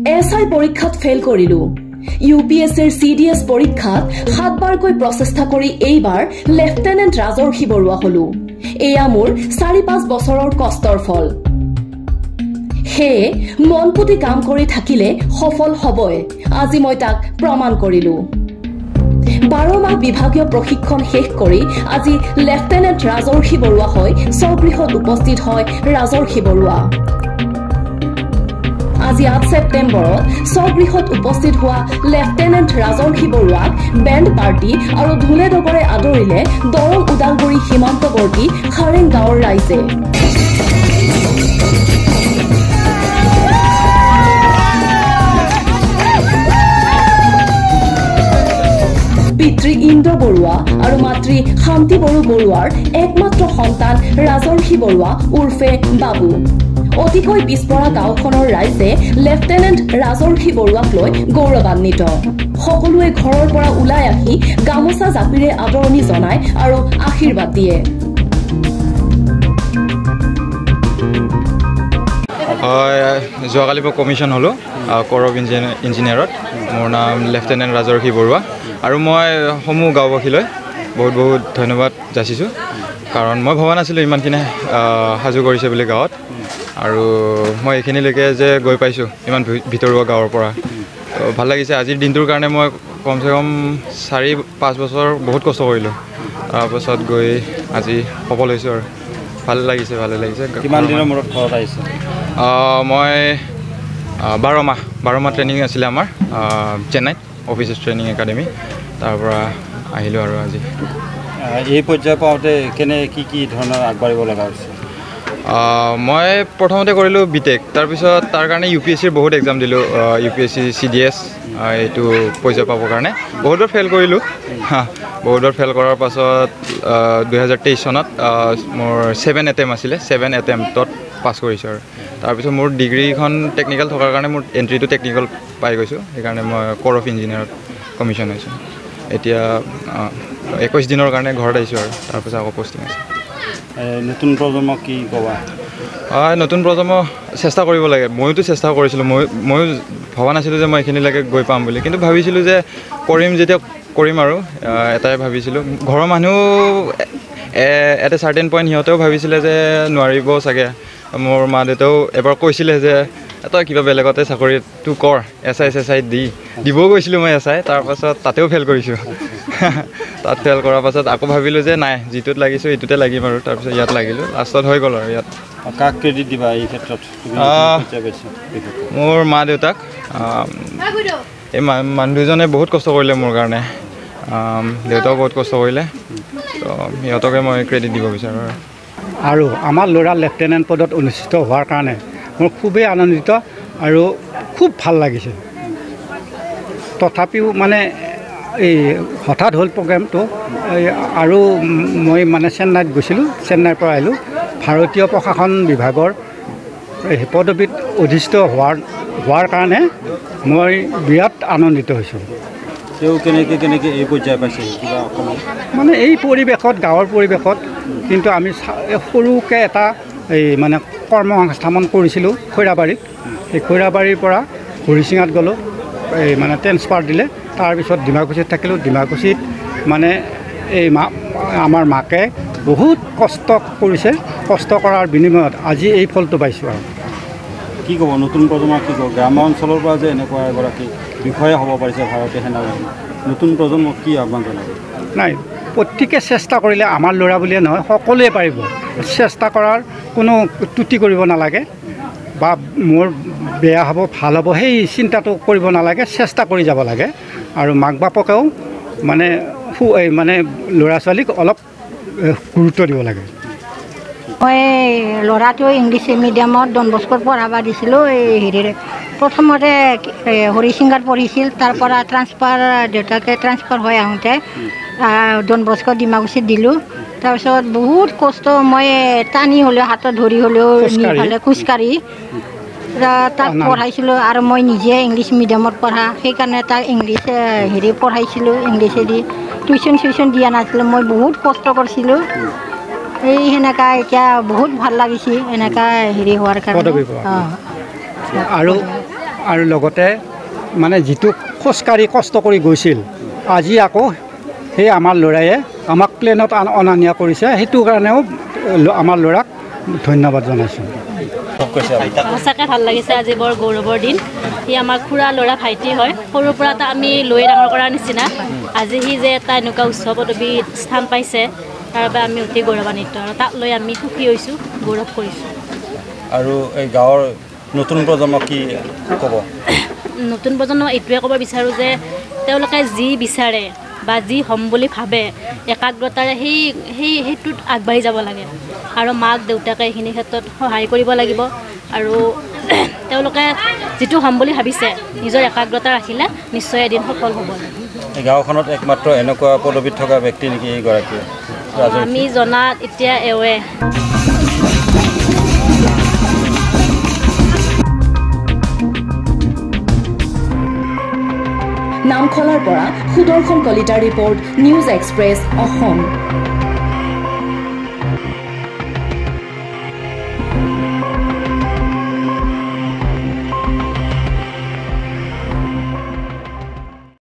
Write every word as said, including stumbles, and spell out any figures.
S I পৰীক্ষাত fail কৰিলো। U P S চিৰ চি ডি এছ পৰীক্ষাত সাতবাৰকৈ প্ৰচেষ্টা কৰি এইবাৰ লেফটেনেণ্ট ৰাজৰ্ষি বৰুৱা হলো। এয়া মোৰ চাৰি পাঁচ বছৰৰ কষ্টৰ ফল। সেয়ে মন পুতি কাম কৰি থাকিলে সফল হবই। আজি মই তাক প্ৰমাণ কৰিলো। বাৰ মাহ বিভাগীয় প্ৰশিক্ষণ শেষ কৰি আজি লেফটেনেণ্ট ৰাজৰ্ষি বৰুৱা হৈ স্বগৃহত উপস্থিত হয় ৰাজৰ্ষি বৰুৱা। আজি আঠ ছেপ্টেম্বৰত স্বগৃহত উপস্থিত হোৱা লেফটেনেণ্ট ৰাজৰ্ষি বৰুৱাক বেণ্ড পাৰ্টি আৰু ঢোলে ডগৰে আদৰিলে দৰং ওদালগুৰি সীমান্তৱৰ্তী খাৰেং গাঁৱৰ ৰাইজে। পিতৃ ইন্দ্ৰ বৰুৱা আৰু মাতৃ শান্তি বড়ো বৰুৱাৰ একমাত্ৰ সন্তান ৰাজৰ্ষি বৰুৱা উৰ্ফে বাবু। অতিকৈ পিছপৰা গাঁওখনৰ ৰাইজে লেফটেনেণ্ট ৰাজৰ্ষি বৰুৱাক লৈ গৌৰৱান্বিত। সকলোৱে ঘৰৰ পৰা ওলাই আহি গামোচা জাপিৰে আদৰণি জনায় আৰু আশীৰ্বাদ দিয়ে। যোৱাকালি মই কমিশ্যন হ'লোঁ ক'ৰ অফ ইঞ্জিনিয়াৰত। মোৰ নাম লেফটেনেণ্ট ৰাজৰ্ষি বৰুৱা আৰু মই সমূহ গাঁওবাসীলৈ বহুত বহুত ধন্যবাদ যাচিছোঁ, কাৰণ মই ভবা নাছিলোঁ ইমানখিনি সাজু কৰিছে বুলি গাঁৱত। আৰু মই এইখিনিলৈকে যে গৈ পাইছোঁ ইমান ভিতৰুৱা গাঁৱৰ পৰা, তো ভাল লাগিছে। আজিৰ দিনটোৰ কাৰণে মই কমচে কম চাৰি পাঁচ বছৰ বহুত কষ্ট কৰিলোঁ, তাৰপাছত গৈ আজি সফল হৈছোঁ আৰু ভাল লাগিছে ভালে লাগিছে। কিমান দিনৰ মূৰত ঘৰত আহিছে? মই বাৰ মাহ বাৰ মাহ ট্ৰেইনিং আছিলে আমাৰ চেন্নাইত, অফিচাৰ্ছ ট্ৰেইনিং একাডেমি, তাৰ পৰা আহিলোঁ আৰু আজি। এই পৰ্যায় পাওঁতে কেনে কি কি ধৰণৰ আগবাঢ়িব লগা হৈছে? মই প্ৰথমতে কৰিলোঁ বি টেক, তাৰপিছত তাৰ কাৰণে ইউ পি এছ চিৰ বহুত এক্সাম দিলোঁ। U P S C C D S এইটো পৰ্যায় পাবৰ কাৰণে বহুতবাৰ ফেইল কৰিলোঁ। বহুতবাৰ ফেইল কৰাৰ পাছত দুহেজাৰ তেইছ চনত মোৰ ছেভেন এটেম্প আছিলে, ছেভেন এটেম্পটত পাছ কৰিছোঁ আৰু তাৰপিছত মোৰ ডিগ্ৰীখন টেকনিকেল থকাৰ কাৰণে মোৰ এণ্ট্ৰিটো টেকনিকেল পাই গৈছোঁ। সেইকাৰণে মই ক'ৰ অফ ইঞ্জিনিয়াৰত কমিশ্যন হৈছোঁ। এতিয়া একৈছ দিনৰ কাৰণে ঘৰত আহিছোঁ আৰু তাৰপিছত আকৌ পষ্টিং আছে। নতুন প্ৰজন্মক কি ক'বা? নতুন প্ৰজন্ম চেষ্টা কৰিব লাগে। ময়োতো চেষ্টা কৰিছিলোঁ, মই ময়ো ভবা নাছিলোঁ যে মই এইখিনিলৈকে গৈ পাম বুলি, কিন্তু ভাবিছিলোঁ যে কৰিম, যেতিয়া কৰিম আৰু এটাই ভাবিছিলোঁ। ঘৰৰ মানুহ এট এ চাৰ্টেন পইণ্ট সিহঁতেও ভাবিছিলে যে নোৱাৰিব চাগে। মোৰ মা দেউতাও এবাৰ কৈছিলে যে তই কিবা বেলেগতে চাকৰিটো কৰ, এছ আই চেছ আই দি দিবও গৈছিলোঁ মই এছ আই, তাৰপাছত তাতেও ফেইল কৰিছোঁ। তাত ফেইল কৰাৰ পাছত আকৌ ভাবিলোঁ যে নাই, যিটোত লাগিছোঁ এইটোতে লাগিম আৰু তাৰপিছত ইয়াত লাগিলোঁ, লাষ্টত হৈ গ'ল আৰু ইয়াত। কাক ক্ৰেডিট দিবা এই ক্ষেত্ৰত? মোৰ মা দেউতাক। এই মানুহ দুজনে বহুত কষ্ট কৰিলে মোৰ কাৰণে, দেউতাও বহুত কষ্ট কৰিলে, তো সিহঁতকে মই ক্ৰেডিট দিব বিচাৰোঁ। আৰু আমাৰ ল'ৰা লেফটেনেণ্ট পদত অনুষ্ঠিত হোৱাৰ কাৰণে মোৰ খুবেই আনন্দিত আৰু খুব ভাল লাগিছে। তথাপিও মানে এই হঠাৎ হ'ল প্ৰগ্ৰেমটো, আৰু মই মানে চেন্নাইত গৈছিলোঁ, চেন্নাইৰ পৰা আহিলোঁ। ভাৰতীয় প্ৰশাসন বিভাগৰ পদবীত অধিষ্ঠিত হোৱাৰ হোৱাৰ কাৰণে মই বিৰাট আনন্দিত হৈছোঁ। তেওঁ কেনেকৈ কেনেকৈ এই পৰ্যায় পাইছে কিবা অকণমান? মানে এই পৰিৱেশত, গাঁৱৰ পৰিৱেশত, কিন্তু আমি সৰুকৈ এটা এই মানে কৰ্মসংস্থাপন কৰিছিলোঁ খৈৰাবাৰীত। এই খৈৰাবাৰীৰ পৰা হৰিচিঙাত গ'লোঁ, এই মানে ট্ৰেন্সফাৰ দিলে। তাৰপিছত ডিমাকুছিত থাকিলোঁ। ডিমাকুছিত মানে এই মা আমাৰ মাকে বহুত কষ্ট কৰিছে, কষ্ট কৰাৰ বিনিময়ত আজি এই ফলটো পাইছোঁ। আৰু কি ক'ব নতুন প্ৰজন্মক? কি ক'ব গ্ৰাম্য অঞ্চলৰ পৰা যে এনেকুৱা এগৰাকী বিষয়া হ'ব পাৰিছে ভাৰতীয় সেনাবাহিনী, নতুন প্ৰজন্মক কি আহ্বান জনাব? নাই, প্ৰত্যেকে চেষ্টা কৰিলে, আমাৰ ল'ৰা বুলিয়ে নহয় সকলোৱে পাৰিব। চেষ্টা কৰাৰ কোনো ত্ৰুটি কৰিব নালাগে, বা মোৰ বেয়া হ'ব ভাল হ'ব সেই চিন্তাটো কৰিব নালাগে, চেষ্টা কৰি যাব লাগে। আৰু মাক বাপকেও মানে মানে ল'ৰা ছোৱালীক অলপ গুৰুত্ব দিব লাগে। মই ল'ৰাটো ইংলিছ মিডিয়ামত ডন বস্কোত পঢ়াব দিছিলোঁ। এই হেৰিৰে প্ৰথমতে হৰিচিঙাত পঢ়িছিল, তাৰ পৰা ট্ৰান্সফাৰ দেউতাকে ট্ৰান্সফাৰ হৈ আহোঁতে ডন বস্কো ডিমাকুছিত দিলোঁ। তাৰপিছত বহুত কষ্ট, মই টানি হ'লেও হাতত ধৰি হ'লেও নিফালে খোজকাঢ়ি তাক পঢ়াইছিলোঁ। আৰু মই নিজে ইংলিছ মিডিয়ামত পঢ়া, সেইকাৰণে তাক ইংলিছ হেৰি পঢ়াইছিলোঁ, ইংলিছেদি টিউশ্যন চিউশ্যন দিয়া নাছিলোঁ। মই বহুত কষ্ট কৰিছিলোঁ। এই সেনেকা এতিয়া বহুত ভাল লাগিছে এনেকা হেৰি হোৱাৰ কাৰণে। আৰু আৰু লগতে মানে যিটো খোজকাঢ়ি কষ্ট কৰি গৈছিল আজি আকৌ সেই আমাৰ ল'ৰায়ে আমাক প্লেনত অনা নিয়া কৰিছে সেইটো কাৰণেও আমাৰ ল'ৰাক ধন্যবাদ জনাইছোঁ সঁচাকৈ ভাল লাগিছে আজি বৰ গৌৰৱৰ দিন সি আমাৰ খুৰা ল'ৰা ভাইটি হয় সৰুৰ পৰা এটা আমি লৈ ডাঙৰ কৰাৰ নিচিনা আজি সি যে এটা এনেকুৱা উচ্চ পদবী স্থান পাইছে তাৰ বাবে আমি অতি গৌৰৱান্বিত আৰু তাক লৈ আমি সুখী হৈছোঁ গৌৰৱ কৰিছোঁ আৰু এই গাঁৱৰ নতুন প্ৰজন্মক কি ক'ব নতুন প্ৰজন্মক এইটোৱে ক'ব বিচাৰোঁ যে তেওঁলোকে যি বিচাৰে বা যি হ'ম বুলি ভাবে একাগ্ৰতাৰে সেই সেই সেইটোত আগবাঢ়ি যাব লাগে আৰু মাক দেউতাকে এইখিনি ক্ষেত্ৰত সহায় কৰিব লাগিব আৰু তেওঁলোকে যিটো হ'ম বুলি ভাবিছে নিজৰ একাগ্ৰতা ৰাখিলে নিশ্চয় এদিন সফল হ'ব এই গাঁওখনত একমাত্ৰ এনেকুৱা পদবীত থকা ব্যক্তি নেকি এইগৰাকী আমি জনাত এতিয়া এওঁৱে নামখলাৰ পৰা সুদৰ্শন কলিতাৰ ৰিপৰ্ট নিউজ এক্সপ্ৰেছ অসম।